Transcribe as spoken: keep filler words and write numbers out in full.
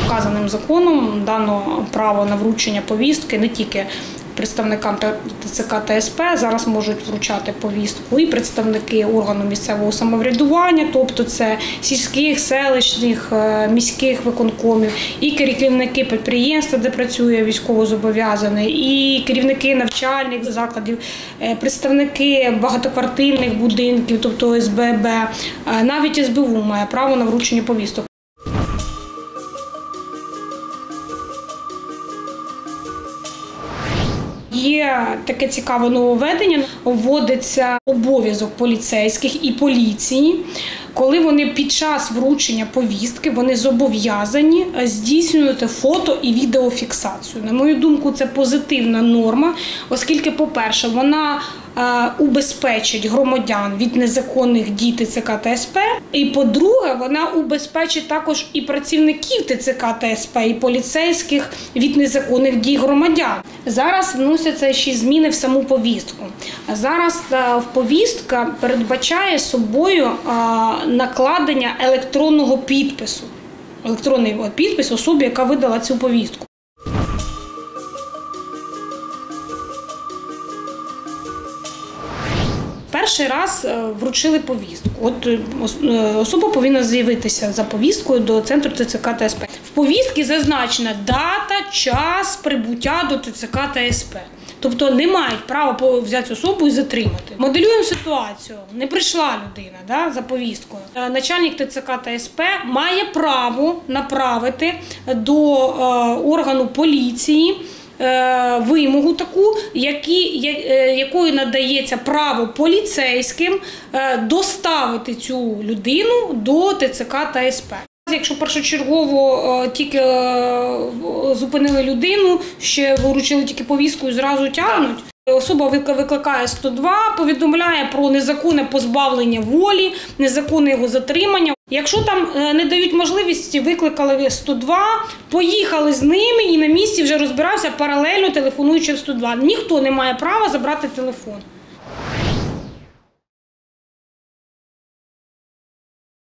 Вказаним законом дано право на вручення повістки не тільки представникам ТЦК та СП, зараз можуть вручати повістку і представники органу місцевого самоврядування, тобто це сільських, селищних, міських виконкомів, і керівники підприємства, де працює військовозобов'язаний, і керівники навчальних закладів, представники багатоквартирних будинків, тобто С Б Б, навіть С Б У має право на вручення повісток. Є таке цікаве нововведення, вводиться обов'язок поліцейських і поліції, коли вони під час вручення повістки вони зобов'язані здійснювати фото і відеофіксацію. На мою думку, це позитивна норма, оскільки, по-перше, вона убезпечить громадян від незаконних дій ТЦК та С П, і, по-друге, вона убезпечить також і працівників ТЦК та С П, і поліцейських від незаконних дій громадян. Зараз вносяться ще зміни в саму повістку. Зараз повістка передбачає собою накладення електронного підпису, електронний підпис особи, яка видала цю повістку. Перший раз вручили повістку. От особа повинна з'явитися за повісткою до центру ТЦК та С П. В повістці зазначена дата, час прибуття до ТЦК та С П. Тобто не мають права взяти особу і затримати. Моделюємо ситуацію. Не прийшла людина да, за повісткою. Начальник ТЦК та С П має право направити до органу поліції вимогу таку, які, якою надається право поліцейським доставити цю людину до ТЦК та С П. Якщо першочергово тільки зупинили людину, ще вручили тільки повістку і зразу тягнуть, особа викликає сто два, повідомляє про незаконне позбавлення волі, незаконне його затримання. Якщо там не дають можливості, викликали сто два, поїхали з ними і на місці вже розбирався паралельно телефонуючи в сто два. Ніхто не має права забрати телефон.